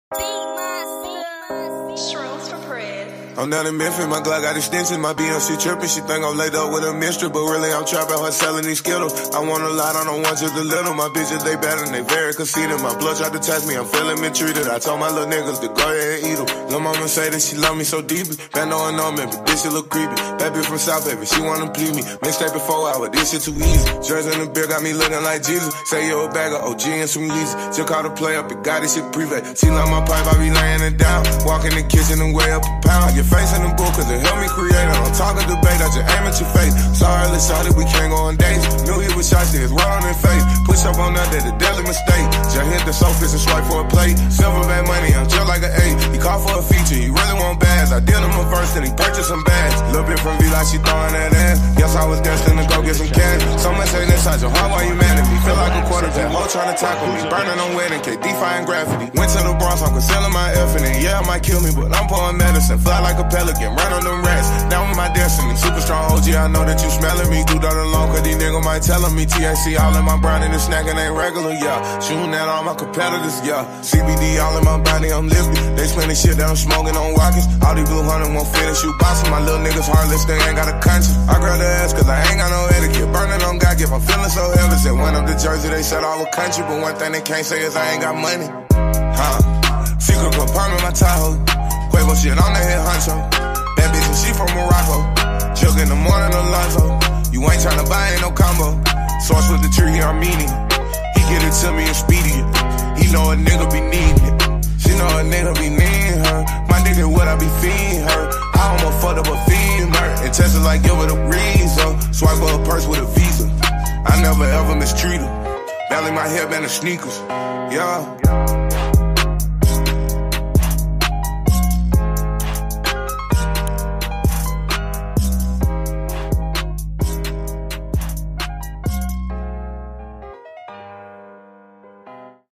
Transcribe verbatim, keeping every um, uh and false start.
I'm down in Memphis, my Glock got extensions. My B M C tripping, she think I'm laid up with a mistress, but really I'm trapping her selling these Skittles. I want a lot, I don't want just a little. My bitches, they bad and they very conceited. My blood tried to test me, I'm feeling mistreated. I told my little niggas to go ahead and eat them. Lil' mama say that she love me so deeply. Been knowing on me, but this shit look creepy. That bitch from South, baby, she wanna please me. Mixtape before hour, this shit too easy. Jersey in the beer got me looking like Jesus. Say you a bag of O G and some Yeezy. Just call the play up, it got this shit private. She love my pipe, I be laying it down. Walk in the kitchen and weigh up a pound. Your face in the book, cause it help me create it. I'm talking debate, I just aim at your face. Sorry, let's shawty, we can't go on dates. Knew he was shy, see his world on his face. Push up on that, that's a deadly mistake. Just hit the surface and swipe for a plate. Silverback money, I'm just like an eight. He called for a feature, he really want bags. I did him a verse, then he purchased some bags. Little bit from V like she throwing that ass. Guess I was destined to go get some cash. So much hate inside your heart, why you mad at me? Feel like a quarterback, Mo trying to tackle me. Burning on wedding cake, defying gravity. Went to the Bronx, I'm concealing my effort. And yeah, it might kill me, but I'm pouring medicine. Fly like a pelican, run on them rats. Down with my destiny, super strong O G, I know that you smelling me. Do that alone, cause these niggas might telling me. T H C all in my brown and the snacking ain't regular, yeah. Shooting at all my competitors, yeah. C B D all in my body, I'm lifted. They spending shit that I'm smoking on rockets. All these blue hundred won't fit and shoot boxing. My little niggas heartless, they ain't got a conscience. I grab the ass cause I ain't got no etiquette. Burning on God, give I'm feeling so heavy. Said went up to Jersey, they said all the country. But one thing they can't say is I ain't got money. Huh. Secret compartment, my Tahoe. Quavo shit on the head honcho. That bitch and she from Morocco. Jug in the morning, Alonzo. You ain't tryna buy, ain't no combo. Source with the tree, Armenian. He get it to me expedient. He know a nigga be needing it. She know a nigga be needing her. My nigga, what I be feeding her? I almost fucked up a feeding her. And test it like give her the reason. Swipe her a purse with a visa. I never ever mistreat her. Belly my headband and sneakers. Yeah.